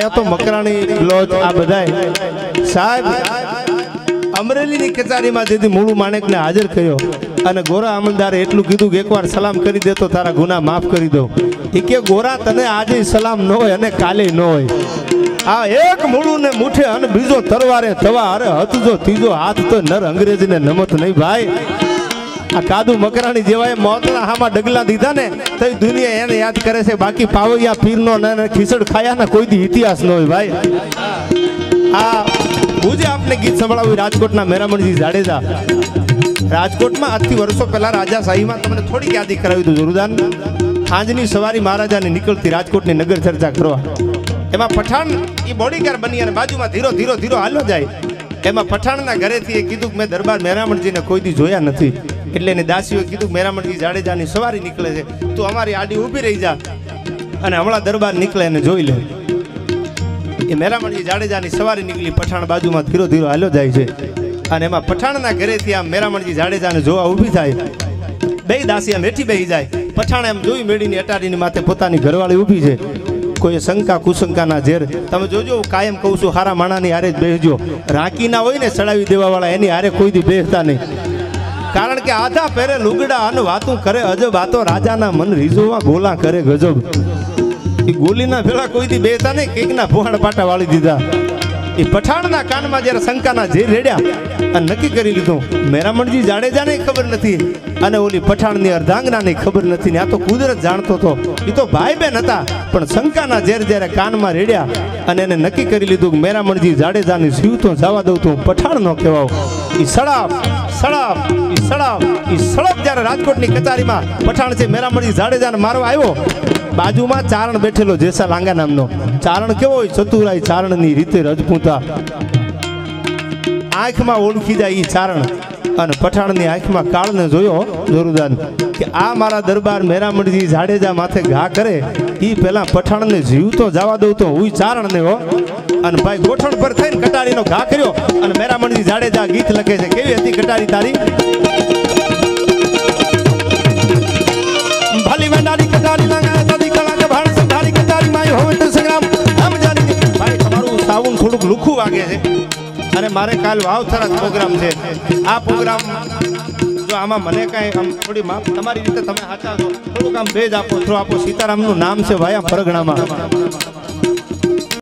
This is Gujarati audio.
આયા તો મકરાણી લોજ આ બધાય સાહેબ અમરેલીની કચેરીમાં જેથી મૂળું માણેકને હાજર કર્યો અને ગોરા અમલદારે એટલું કીધું કે એકવાર સલામ કરી દે તો તારા ગુના માફ કરી દો. એ કે ગોરા તને આજે સલામ ન હોય અને કાલે ન હોય. આ એક મૂળું ને મુઠે અને બીજો તરવારે તવા અરે હતજો ત્રીજો હાથ તો નર અંગ્રેજીને નમત નહીં ભાઈ. આ કાદુ મકરાણી જેવાય મોતના હામાં ડગલા દીધા ને તો દુનિયા એને યાદ કરે છે. બાકી પાવૈયા પીરનો ને ખીચડ ખાયા ને કોઈ દી ઇતિહાસ ન હોય ભાઈ. આ હું આપને ગીત સંભળાવ્યું રાજકોટના મેરામણજી જાડેજા. રાજકોટમાં આજથી વર્ષો પહેલા રાજાશાહીમાં તમને થોડીક યાદી કરાવી દઉં જોરુદાન. સાંજની સવારી મહારાજાની નીકળતી રાજકોટની નગર ચર્ચા કરવા. એમાં પઠાણ એ બોડીગાર્ડ બની અને બાજુમાં ધીરો ધીરો ધીરો હાલ્યો જાય. એમાં પઠાણના ઘરેથી એ કીધું કે મેં દરબાર મેરામણજીને કોઈ દી જોયા નથી. એટલે એને દાસીઓએ કીધું મેરામણજી જાડેજાની સવારી નીકળે છે, તું અમારી આડી ઊભી રહી જા અને હમણાં દરબાર નીકળે એને જોઈ લે. એ મેરામણજી જાડેજાની સવારી નીકળી. પઠાણ બાજુમાં ધીરો ધીરો હાલ્યો જાય છે અને એમાં પઠાણના ઘરેથી આમ મેરામણજી જાડેજાને જોવા ઊભી થાય. બે દાસી આમ હેઠી બેસી જાય. પઠાણ એમ જોઈ મેળીની અટારીની માથે પોતાની ઘરવાળી ઊભી છે. કોઈ શંકા કુશંકાના ઝેર તમે જોજો. કાયમ કહું છું હારા માણાની હારે જ બેસજો. રાંકી ના હોય ને ચડાવી દેવા વાળા એની હારે કોઈ દી બેસતા નહીં. કારણ કે આધા પહેરે લુગડા અને વાતું કરે અજબ. આ તો રાજાના મન રીઝોવા ગોલા કરે ગજબ. એ ગોલીના ભેળા કોઈ દી બેસતા નહીં. કેકના ભોહાણ પાટા વાળી દીધા. એ પઠાણના કાનમાં જ્યારે શંકાના ઝેર રેડ્યા અને નક્કી કરી લીધું મેરામણજી જાડેજાને ખબર નથી અને ઓલી પઠાણની અર્ધાંગનાને ખબર નથી ને આ તો કુદરત જાણતો હતો. એ તો ભાઈ બેન હતા પણ શંકાના ઝેર જ્યારે કાનમાં રેડ્યા અને એને નક્કી કરી લીધું કે મેરામણજી જાડેજાની જીવ તો જવા દઉં તો પઠાણ નો કહેવાવ. એ સડાપ સડાપ એ સડાપ એ સડપ જ્યારે રાજકોટની કચેરીમાં પઠાણ છે મેરામણજી જાડેજાને મારવા આવ્યો. બાજુમાં ચારણ બેઠેલો જેસા લાંગા નામનો. ચારણ કેવો હોય? ચતુરાઈ ચારણની રીતે રજપૂતા. આંખમાં ઓળખી જાય ઈ ચારણ અને પઠાણની આંખમાં કાળને જોયો જોરુદાન કે આ મારા દરબાર મેરામણજી જાડેજા માથે ઘા કરે ઈ પેલા પઠાણને જીવ તો જવા દઉં તો હું ચારણને હો. અને ભાઈ ગોઠણ પર થઈને કટારીનો ઘા કર્યો અને મેરામણજી જાડેજા ગીત લખે છે. કેવી હતી કટારી તારી? ભલી વેંડારી કટારી લાંગા દાદી કલા કે ભાણ સંધારી કટારી માય હોવે તો સંગ્રામ આમ જાની. ભાઈ તમારું સાવન થોડુંક લુખું વાગે છે અને મારે કાલ વાવથરા પ્રોગ્રામ છે. આ પ્રોગ્રામ જો આમાં મને કાંઈ આમ થોડી માપ તમારી રીતે તમે સાચા છો થોડુંક આમ ભેજ આપો થ્રો આપો. સીતારામનું નામ છે ભાઈ આ પરગણામાં.